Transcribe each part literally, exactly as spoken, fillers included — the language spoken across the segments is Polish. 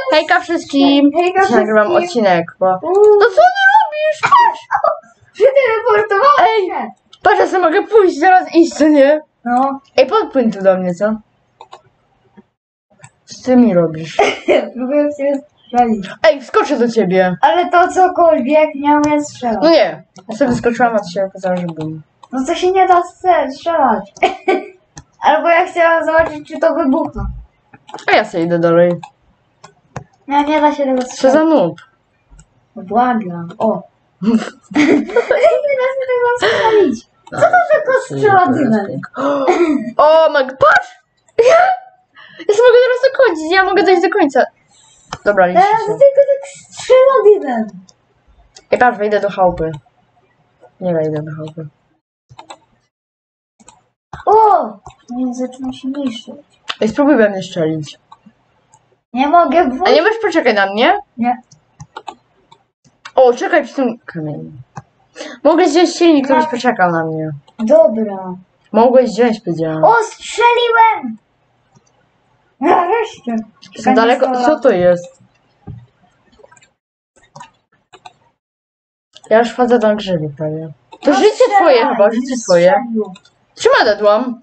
Hejka wszystkim! Hejka Dzisiaj nagrywam wszystkim. odcinek, bo... Uuu. No co ty robisz? Patrz! Przeteleportowałem Ej. się! Patrz, ja sobie mogę pójść, zaraz iść, co nie? No, Ej, podpłyń tu do mnie, co? Co ty mi robisz? próbuję się strzelić. Ej, wskoczę do ciebie! Ale to cokolwiek nie umie strzelać. No nie, ja sobie skoczyłam, a ty się okazało, że bum. No to się nie da strze- strzelać. Albo ja chciałam zobaczyć, czy to wybucha. A ja sobie idę dalej. Nie, nie da się tego Co za strzelać. noob? Błagam. O. nie da się tego strzelić. Co to za kostrzeladyna? O, Mag, patrz! Ja, ja sobie mogę teraz dokończyć, ja mogę dojść do końca. Dobra, liczę Teraz się. tylko tak strzeladynem. Ej, patrz, wejdę do chałupy. Nie wejdę do chałupy. O! Nie zaczyna się niszczyć. Ej, spróbuj we mnie strzelić. Nie mogę A wrócić. nie możesz poczekać na mnie? Nie. O, czekaj przy tym kamieniu. Mogłeś wziąć silnik, ktoś poczekał na mnie. Dobra. Mogłeś wziąć, powiedziałam. O, strzeliłem! Nareszcie. Co daleko? Co to jest? Ja już wchodzę do grzyby prawie. To No życie strzelaj, twoje chyba, życie twoje. strzelił. Trzyma dedłam.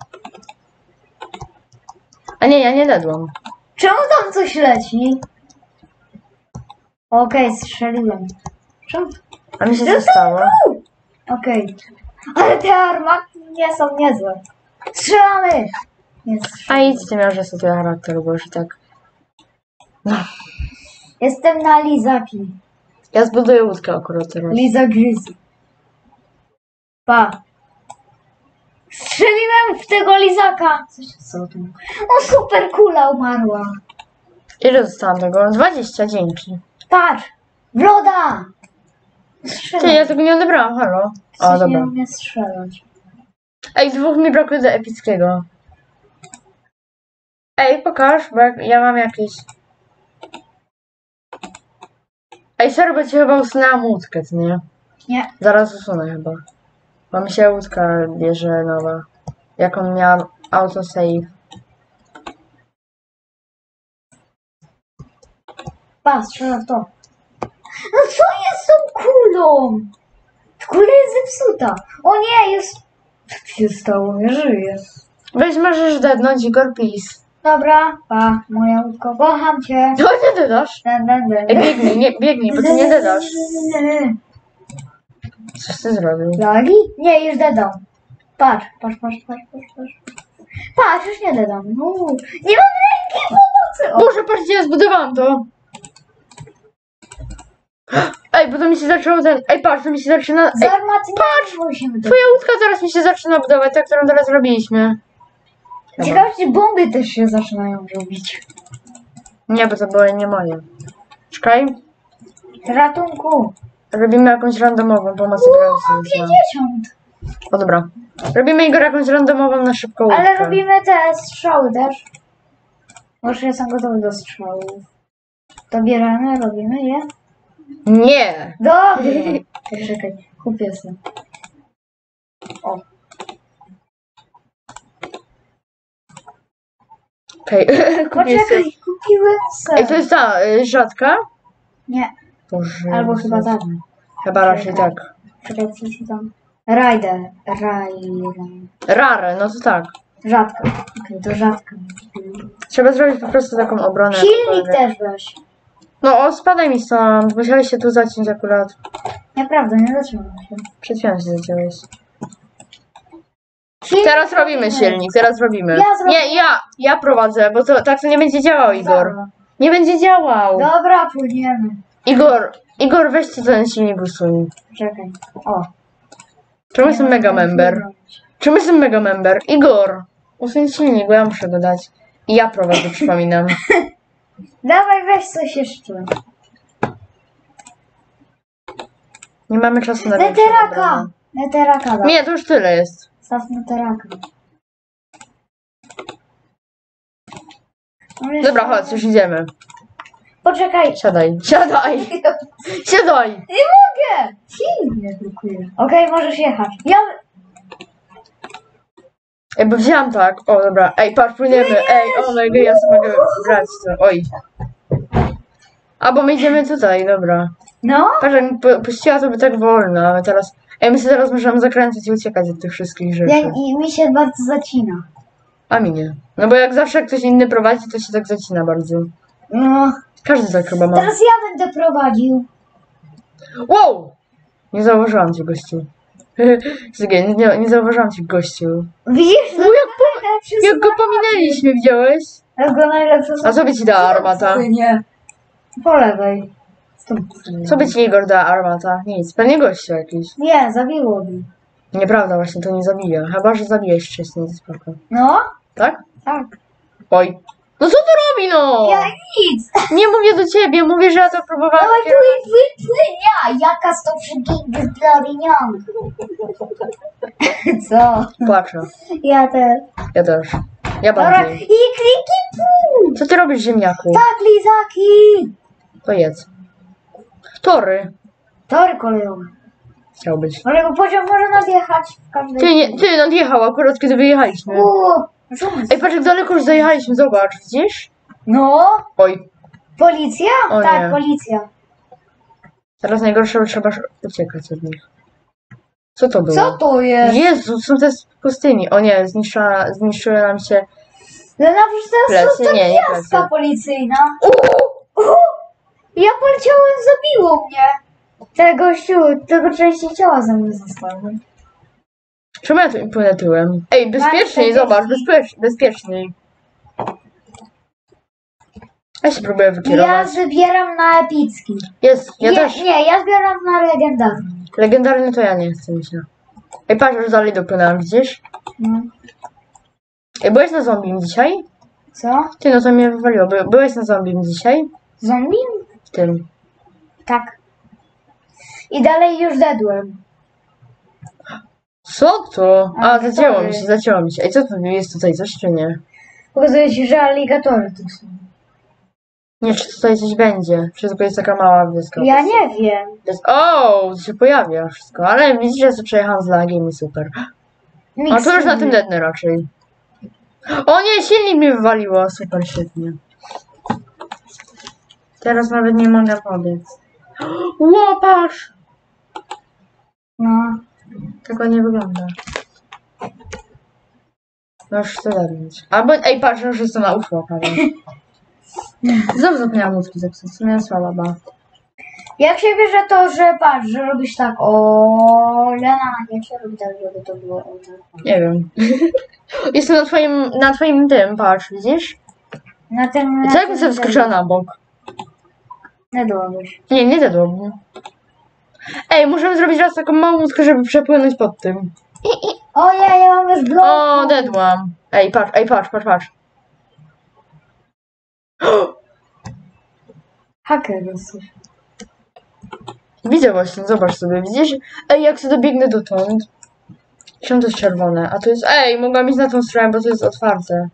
A nie, ja nie dedłam. Czemu tam coś leci? Okej, strzeliłem. Czemu? A mi się co stało? Okej. Ale te armatki nie są niezłe. Strzelamy! Nie A strzelam. idź ty miał, że sobie charakter, bo już i tak. No. Jestem na lizaki. Ja zbuduję łódkę akurat teraz. Liza Gryzy. Pa. Strzeliłem w tego lizaka. Co się stało tu? O, super kula umarła. Ile dostałam tego? dwadzieścia, dzięki. Patrz. Broda. Ty, Strzelam. ja tego nie odebrałam, halo. O, Coś nie dobra. umie strzelać. Ej, dwóch mi brakuje do epickiego. Ej, pokaż, bo jak, ja mam jakieś... Ej, serio, bo ci chyba usunęłam łódkę, co nie? Nie. Zaraz usunę chyba. Bo mi się łódka bierze nowa. Jaką miałam autosave. Pa, strzela w to. No co jest z tą kulą? Kula jest zepsuta. O nie, jest... Co się stało? Nie żyje. Weź, możesz dednąć, Igor, please. Dobra, pa, moja łódko, kocham cię. No nie dedasz. Den, den, den. Ej, biegnij, nie, biegnij, bo ty nie dedasz. Coś ty zrobił. Lagi? Nie, już dedam. Patrz, patrz, patrz, patrz, patrz, patrz. Patrz, już nie dedam. No, nie mam ręki pomocy. O, Boże, patrzcie, ja zbudowałam to. Ej, bo to mi się zaczęło ten... Ej, patrz, to mi się zaczyna... z Ej, armaty nie musimy twoja łódka zaraz mi się zaczyna budować, ta, którą teraz robiliśmy. Chyba. Ciekawe, czy bomby też się zaczynają robić. Nie, bo to były nie moje. Czekaj. Ratunku. Robimy jakąś randomową pomoc Uuu, grającą. pięćdziesiąt. O dobra. Robimy Igor jakąś randomową na szybką łódkę. Ale robimy te strzały też. Może jestem gotowy do strzałów. To bierzemy, robimy je? Nie! Dobra. Poczekaj, kupię sobie. O. Okej, okay. kupię sobie. Poczekaj, kupiłem sobie. Ej, to jest ta y, rzadka? Nie, Boże. albo chyba tak. Chyba raczej tak. Czekaj, przeczytam. Rider. Rider. Rare, no to tak. Rzadka. Okej, to rzadka. Trzeba zrobić po prostu taką obronę. Silnik jakkolwiek. też weź. No, o, spadaj mi stąd. Musiałeś się tu zaciąć akurat. Nieprawda, nie zaczynam się. Przed chwilą się zaciąłeś. Silnik Teraz robimy silnik, teraz robimy. Ja zrobię. Nie, ja, ja prowadzę, bo to tak to nie będzie działał, Igor. Dobra. Nie będzie działał. Dobra, płyniemy. Igor, Igor, weźcie ten silnik usuń. Czekaj. O. Czemu jestem mega member? Czemu jestem mega member? Igor, usuń silnik, bo ja muszę go dać. I ja prowadzę, przypominam. Dawaj, weź coś jeszcze. Nie mamy czasu na większą Neteraka. obronę. Neteraka, daj. Nie, to już tyle jest. Staw neteraka. Dobra, chodź, już idziemy. Poczekaj. Siadaj, siadaj, siadaj. Nie mogę! Silnik mnie blokuje. Okej, możesz jechać. Ja... Ej, bo wziąłam tak. O, dobra. Ej, patrz, płyniemy. Ej, o, no ja sobie mogę brać to. Oj. A, bo my idziemy tutaj, dobra. No? Patrz, jak pu- puściła to by tak wolno, a my teraz... Ej, my się teraz możemy zakręcać i uciekać od tych wszystkich rzeczy. Ja, I mi się bardzo zacina. A mi nie. No bo jak zawsze ktoś inny prowadzi, to się tak zacina bardzo. No. Każdy tak chyba ma. Teraz ja będę prowadził. Wow! Nie zauważyłam cię, gościu. Czekaj, nie, nie zauważyłam cię, gościu. Widzisz? No jak, po, jak go pominęliśmy, widziałeś? Jak go najlepsze A co by ci dała armata? Nie. Po lewej. Stop. Co by ci Igor dała armata? Nic, pewnie gościu jakiś. Nie, zabiło mi. Nieprawda, właśnie to nie zabija. Chyba, że zabijesz wcześniej, to spoko. No? Tak? Tak. Oj. No co to robi, no? Ja nic. Nie mówię do ciebie, mówię, że ja to próbowałam. Dawaj tu i wypłynia. Jaka sto przyginy Co? Płaczę. Ja też. Ja też. Ja Dobra, bardziej. i kliki pół. Co ty robisz, ziemniaku? Tak, lizaki. To jedz. Tory. Tory kolejowe. Chciał być. Ale pociąg może nadjechać w każdej Ty, nie, ty nadjechał akurat kiedy wyjechaliśmy. Uuu, żółty. Ej, patrz jak daleko już zajechaliśmy, zobacz, widzisz? No, Oj, policja? O tak, nie. policja. teraz najgorsze, że trzeba uciekać od nich. Co to było? Co to jest? Jezu, są te z pustyni. O nie, zniszczyła, zniszczyły nam się... No na przykład to Plecy? jest Nie, nie gwiazdka plecy. policyjna. Uuu, ja poleciałem, zabiło mnie. Tego gościu, tego części ciała ze mnie zostały. Czemu ja tu płynę tyłem? Ej, bezpieczniej, czterdzieści. zobacz, bezpiecz, bezpieczniej. Ja się próbuję Ja wykierować. zbieram na epicki. Jest, ja nie, też. nie, ja zbieram na legendarny. Legendarny to ja nie chcę mi się. Ej, patrz, już dalej dopłynęłam, widzisz? No. Ej, byłeś na zombie dzisiaj? Co? Ty, no to mnie wywaliło. By, byłeś na zombie dzisiaj? Zombie? W tym. Tak. I dalej już dedłem. Co to? A, A, zacięło sorry. mi się, zacięło mi się. Ej, co to jest tutaj, coś czy nie? Pokazuje się, że aligatory to są. Nie, czy tutaj coś będzie? Czy tylko jest taka mała wioska? Ja nie wiem. Jest... O, to się pojawia wszystko, ale widzisz, że sobie przejechałam z lagiem i super. A to już na tym dednę raczej. O nie, silnik mi wywaliło, super, świetnie. Teraz nawet nie mogę pobiec. Łopasz! No. Tak ładnie wygląda. No już chcę zabić. Albo, ej, patrz, już jestem na ufo, prawie. Znowu zapomniałam mózgi zepsuć, co miałem słaba, ba. Jak się bierze to, że patrz, że robisz tak, o Lena, jak się robi tak, żeby to było o tak. Nie wiem. Jestem na twoim, na twoim tym, patrz, widzisz? Na tym... na Co jak bym tym sobie wskoczyła na bok? Nie dołożysz. Nie, nie dedłabym. Ej, możemy zrobić raz taką małą łódkę, żeby przepłynąć pod tym. O ja, ja mam już blok. O, dedłam. Ej, patrz, ej, patrz, patrz, patrz. Haker jesteś. Widzę właśnie, zobacz sobie, widzisz? Ej, jak sobie dobiegnę dotąd. Czemu to jest czerwone? A to jest... Ej, mogłam iść na tą stronę, bo to jest otwarte.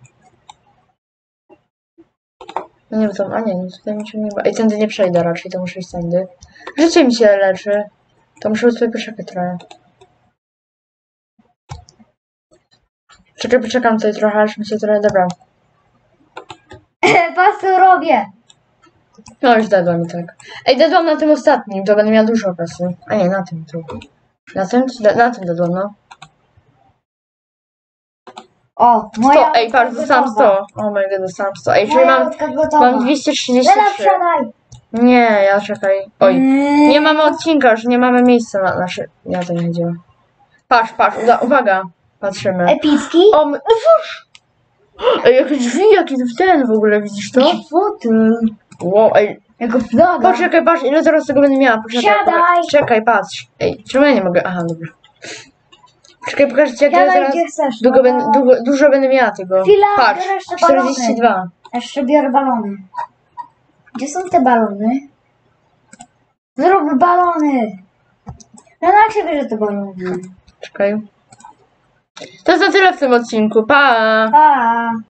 No nie, to... A nie, no tutaj niczego nie ma. Ej, tędy nie przejdę raczej, to muszę iść tędy. Życie mi się leczy. To muszę sobie poczekać trochę. Czekaj, poczekam tutaj trochę, aż mi się trochę... Dobra. Patrz co robię. No już dadłam i tak. Ej, dadłam na tym ostatnim, to będę miała dużo kasy. A nie, na tym tu. Na tym? Czy da, na tym dadłam, no. O, moja sto, ej, patrz, dostałam sto. O my god, dostałam sto. Ej, czyli Moja mam, łódka gotowa. mam dwieście trzydzieści Lena, trzy. wsiadaj. Nie, ja czekaj. Oj. Mm. Nie mamy odcinka, już nie mamy miejsca na nasze... Ja to nie chodziło. Patrz, patrz, uda, uwaga. Patrzymy. Epicki? O, my... Uż! Ej, jakie drzwi, jaki ten w ogóle, widzisz to? Fotel. Wow, ej. Jako flaga. Poczekaj, patrz, ile zaraz tego będę miała. Poczekaj, Siadaj. poczekaj, czekaj, patrz. Ej, czemu ja nie mogę? Aha, dobra. Czekaj, pokażę ci, jak ja Siadaj, zaraz gdzie chcesz. długo no. będę, długo, dużo będę miała tego. Chwila, Patrz, biorę jeszcze czterdzieści dwa. Jeszcze biorę balony. Gdzie są te balony? Zrób balony. No jak się bierze te balony? Czekaj. To jest na tyle w tym odcinku. Pa! Pa.